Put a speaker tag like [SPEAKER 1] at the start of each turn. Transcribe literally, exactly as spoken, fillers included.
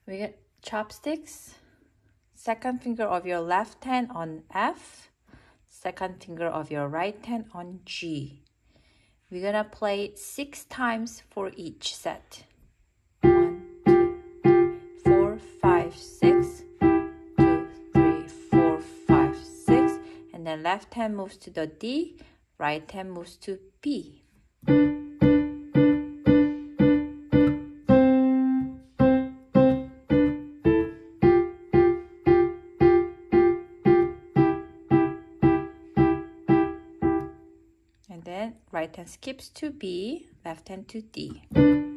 [SPEAKER 1] We get chopsticks. Second finger of your left hand on F. Second finger of your right hand on G. We're gonna play six times for each set. One, two, three, four, five, six. Two, three, four, five, six. And then left hand moves to the D, right hand moves to B. And then right hand skips to B, left hand to D.